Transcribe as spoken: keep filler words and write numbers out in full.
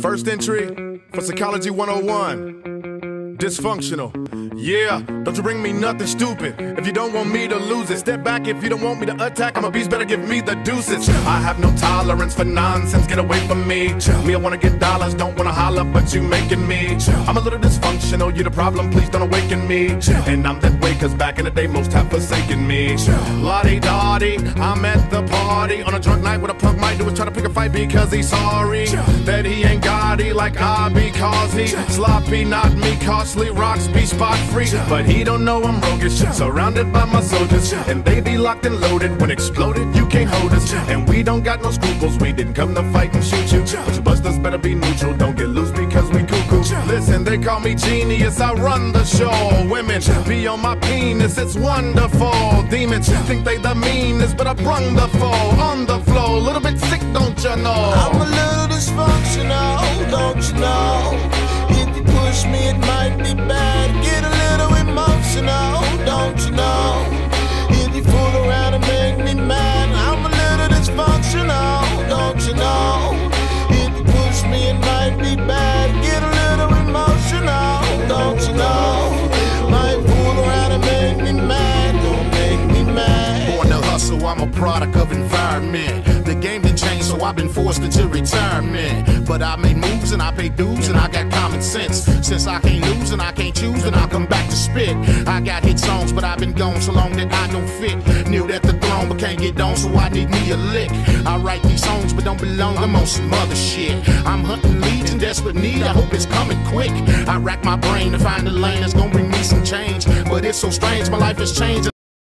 First entry for Psychology one oh one. Dysfunctional. Yeah, don't you bring me nothing stupid. If you don't want me to lose it, step back. If you don't want me to attack, I'm a beast, better give me the deuces. I have no tolerance for nonsense, get away from me. Me, I wanna get dollars, don't wanna holler, but you making me. I'm a little dysfunctional, you the problem, please don't awaken me. And I'm that way cause back in the day most have forsaken me. La-di-da-di, I'm at the party on a drunk night. What a punk might do is try to pick a fight because he's sorry that he ain't Gotti like I be, cause he sloppy, not me, costly, rocks be spot free. But he don't know I'm roguish, surrounded by my soldiers, and they be locked and loaded. When exploded, you can't hold us, and we don't got no scruples. We didn't come to fight and shoot you, but you busters better be neutral. Don't get loose because we cuckoo. Listen, they call me genius, I run the show. Women be on my penis, it's wonderful. Demons think they the meanest, but I brung the foe on the floor. Little bit sick, don't you know? I'm a little dysfunctional, don't you know? If you push me, it might be bad. Get a little emotional, don't you know? If you fool around and make me mad, I'm a little dysfunctional, don't you know? If you push me, it might be bad. Get a little emotional, don't you know? Might fool around and make me mad, don't make me mad. Born to hustle, I'm a product of environment. The game done changed, so I've been forced into retirement. But I made moves and I pay dues and I got common sense. Since I can't lose and I can't choose, then I'll come back to spit. I got hit songs, but I've been gone so long that I don't fit. Knew that the throne, but can't get on, so I need me a lick. I write these songs, but don't belong, I'm on some other shit. I'm hunting leads in desperate need, I hope it's coming quick. I rack my brain to find a lane that's gonna bring me some change. But it's so strange, my life has changed.